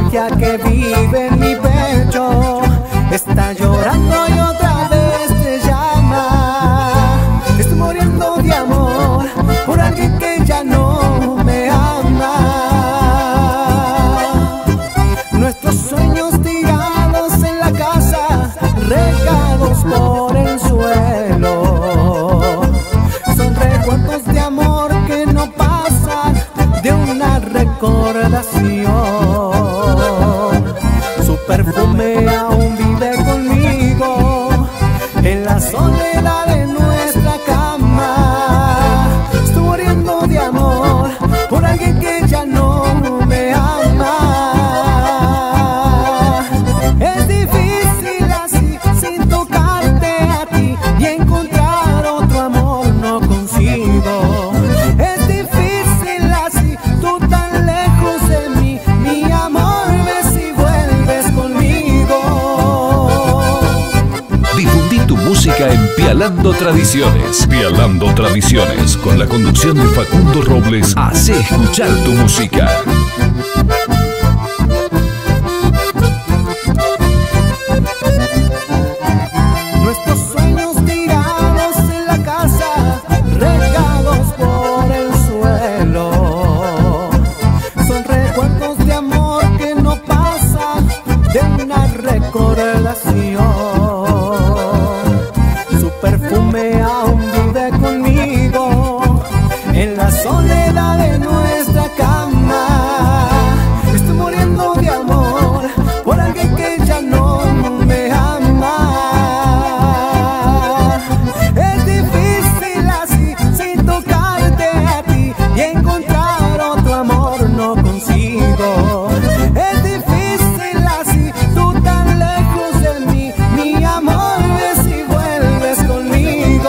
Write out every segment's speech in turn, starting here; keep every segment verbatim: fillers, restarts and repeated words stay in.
magia que vive en mi pecho está llorando y otra vez te llama. Estoy muriendo de amor por alguien que ya no me ama. Nuestros sueños tirados en la casa, regados por el suelo, son recuerdos de amor que no pasan de una recordación. Su perfume aún vive conmigo en la soledad de nuestra cama. Estoy muriendo de amor por alguien que ya no me ama. Es difícil así sin tocarte a ti y encontrar otro amor no consigo. Es difícil así, tú tan lejos de mí, mi amor, ve si vuelves conmigo. Difundí tu música en Pialando Tradiciones. Pialando Tradiciones, con la conducción de Facundo Robles, hace escuchar tu música. Nuestros sueños tirados en la casa, regados por el suelo, son recuerdos de amor que no pasan de una recordación. Su perfume aún vive conmigo en la soledad de nuestra cama. Estoy muriendo de amor por alguien que ya no me ama. Es difícil así sin tocarte a ti y encontrar otro amor no consigo. Es difícil así, tú tan lejos de mí, mi amor, ve si vuelves conmigo.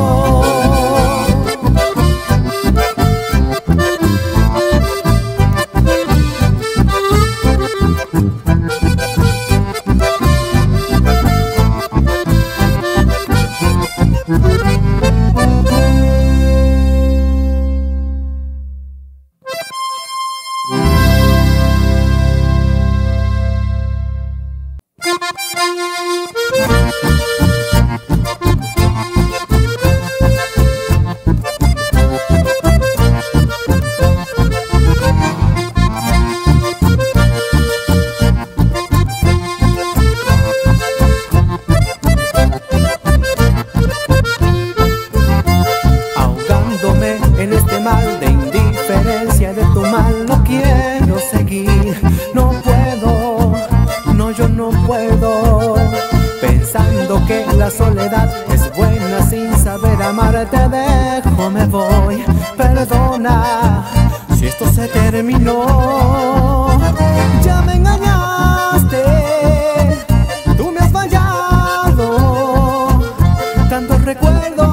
Ahogándome en este mal de indiferencia de tu mal, no quiero seguir, no puedo, no, yo no puedo. Pensando que la soledad es buena sin saber amar, te dejo, me voy, perdona si esto se terminó. Ya me engañaste, tú me has fallado, tantos recuerdos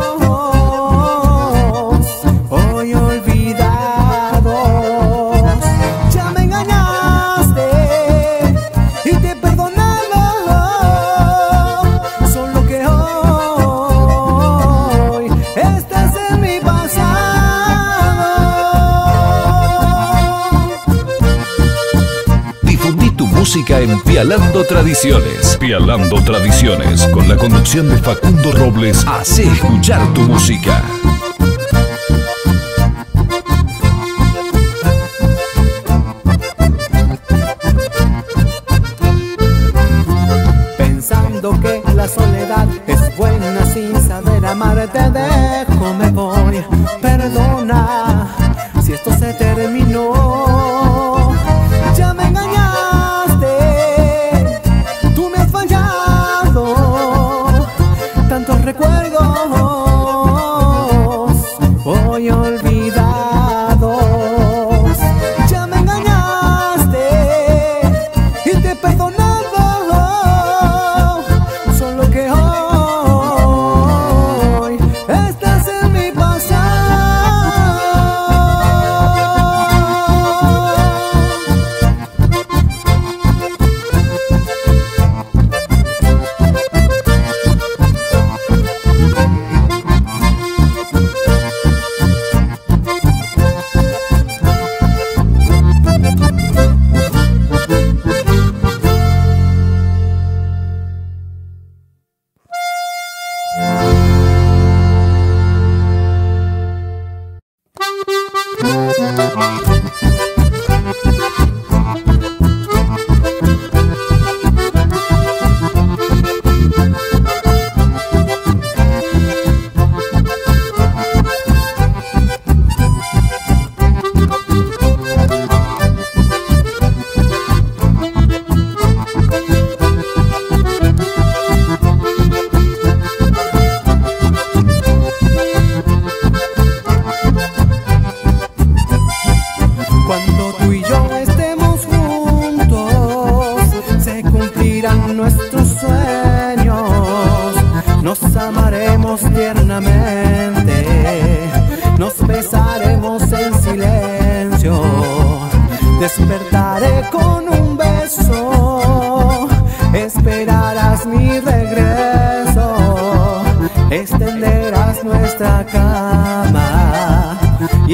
hoy olvidados. Ya me engañaste y te he perdonado, solo que hoy estás en mi pasado. Difundí tu música en Pialando Tradiciones. Pialando Tradiciones, con la conducción de Facundo Robles, hace escuchar tu música. Pensando que la soledad es buena sin saber amar, te dejo, me voy, perdona si esto se terminó. Ya me engañaste, tú me has fallado, tantos recuerdos hoy olvidados. Ya me engañaste y te he perdonado, solo que hoy estás en mi pasado.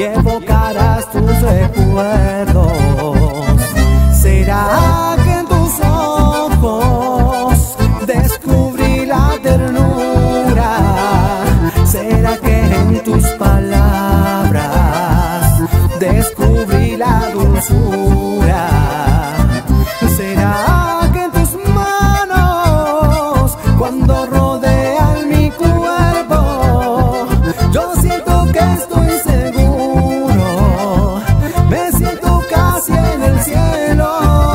y evocarás tus recuerdos. ¿Será que en tus ojos descubrí la ternura? ¿Será que en tus palabras descubrí la dulzura? ¿Será que en tus manos, cuando rodean mi cuerpo, yo siento que estoy seguro? Me siento casi en el cielo.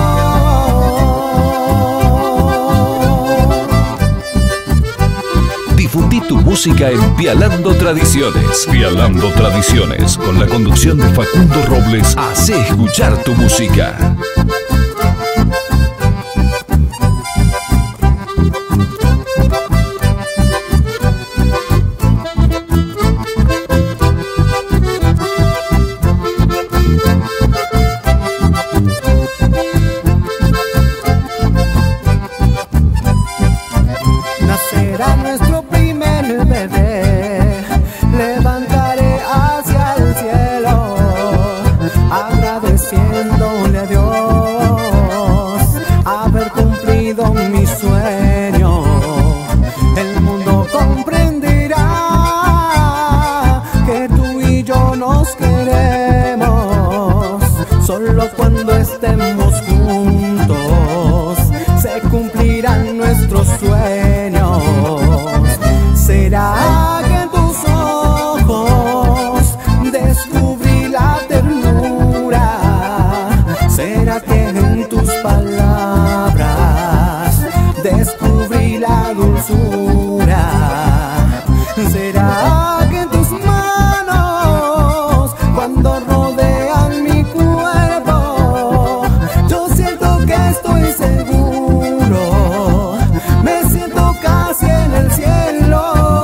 Difundí tu música en Pialando Tradiciones. Pialando Tradiciones, con la conducción de Facundo Robles, hace escuchar tu música. Nacerá nuestro primer bebé, levantaré hacia el cielo, agradeciéndole a Dios haber cumplido mi sueño. El mundo comprenderá que tú y yo nos queremos, solo cuando estemos juntos se cumplirán nuestros sueños. ¿Será que en tus ojos descubrí la ternura? ¿Será que en tus palabras descubrí la dulzura? ¿Será que en tus manos, cuando rodean mi cuerpo, yo siento que estoy seguro? Me siento casi en el cielo.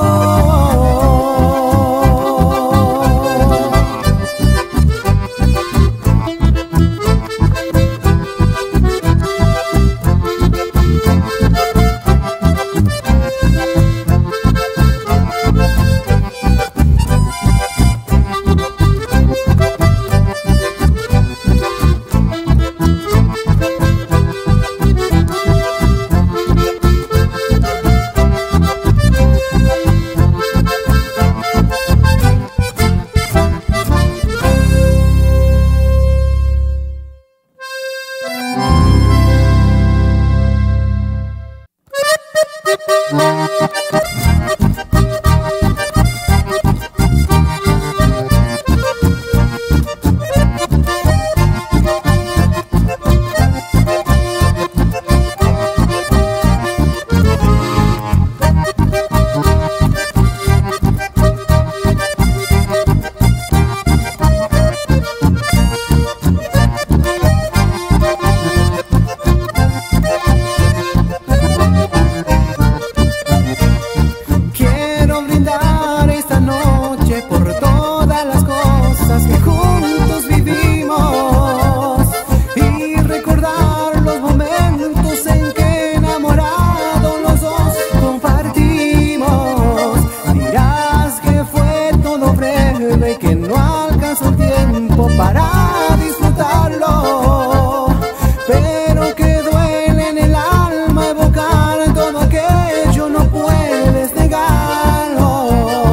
Para disfrutarlo, pero que duele en el alma evocar todo aquello, no puedes negarlo.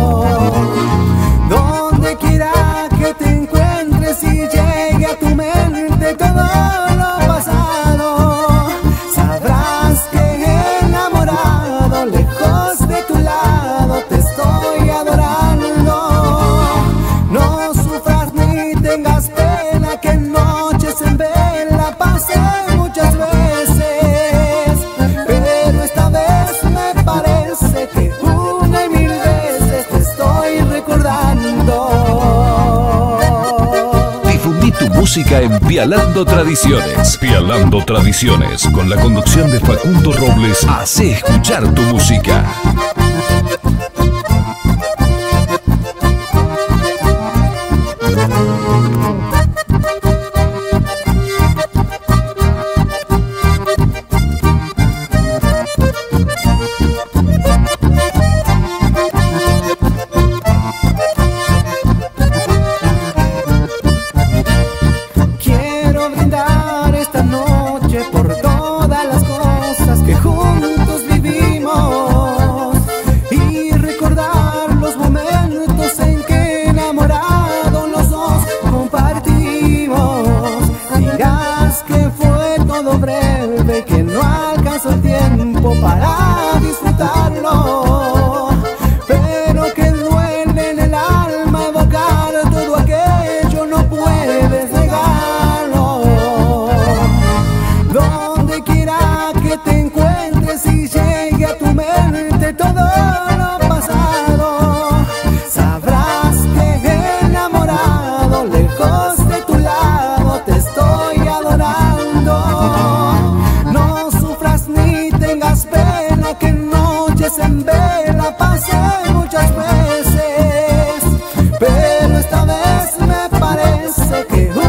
Donde quiera que te encuentres y llegue a tu mente todo lo pasado, sabrás que enamorado, lejos de tu lado, te estoy adorando. No sufras ni tengas pena, que noches en vela pasé muchas veces, pero esta vez me parece que una y mil veces te estoy recordando. Difundí tu música en Pialando Tradiciones. Pialando Tradiciones, con la conducción de Facundo Robles, hace escuchar tu música. esta vez me parece que